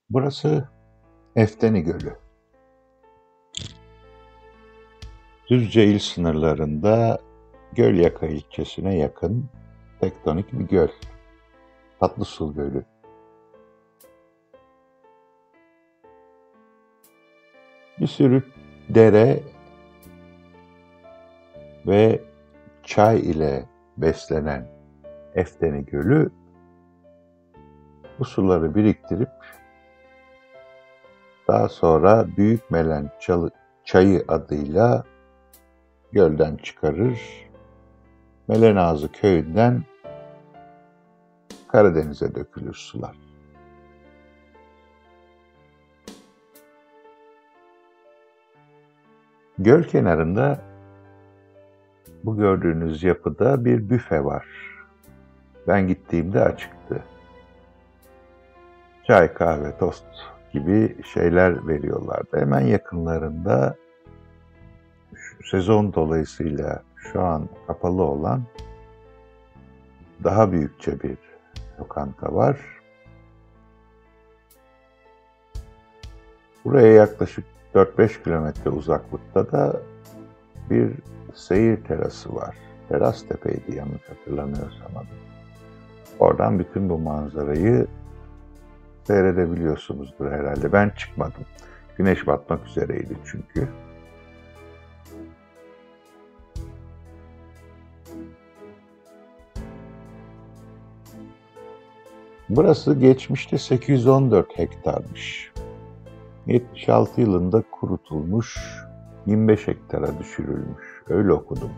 Burası Efteni Gölü. Düzce il sınırlarında Gölyaka ilçesine yakın tektonik bir göl. Tatlısu Gölü. Bir sürü dere ve çay ile beslenen Efteni Gölü bu suları biriktirip daha sonra Büyükmelen Çayı adıyla gölden çıkarır. Melenazı köyünden Karadeniz'e dökülür sular. Göl kenarında bu gördüğünüz yapıda bir büfe var. Ben gittiğimde açıktı. Çay, kahve, tost gibi şeyler veriyorlardı. Hemen yakınlarında sezon dolayısıyla şu an kapalı olan daha büyükçe bir lokanta var. Buraya yaklaşık 4-5 kilometre uzaklıkta da bir seyir terası var. Teras Tepe'ydi yanlış hatırlamıyorsam adı. Oradan bütün bu manzarayı seyredebiliyorsunuzdur herhalde. Ben çıkmadım. Güneş batmak üzereydi çünkü. Burası geçmişte 814 hektarmış. 76 yılında kurutulmuş, 25 hektara düşürülmüş. Öyle okudum.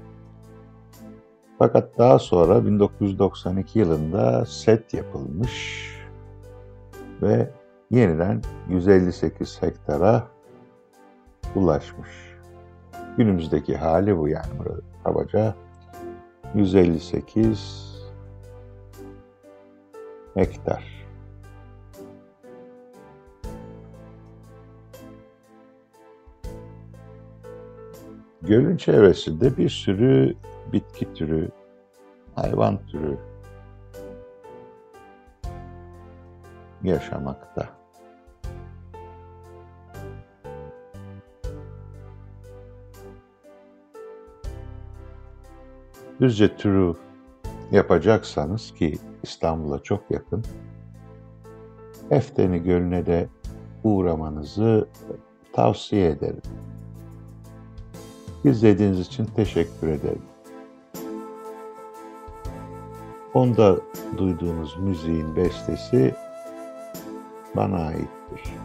Fakat daha sonra 1992 yılında set yapılmış ve yeniden 158 hektara ulaşmış. Günümüzdeki hali bu yani burada kabaca 158 hektar. Gölün çevresinde bir sürü bitki türü, hayvan türü yaşamakta. Düzce turu yapacaksanız ki İstanbul'a çok yakın, Efteni Gölü'ne de uğramanızı tavsiye ederim. İzlediğiniz için teşekkür ederim. Onda duyduğunuz müziğin bestesi bana aittir.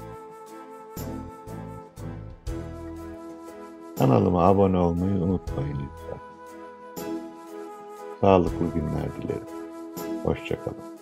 Kanalıma abone olmayı unutmayın lütfen. Sağlıklı günler dilerim. Hoşça kalın.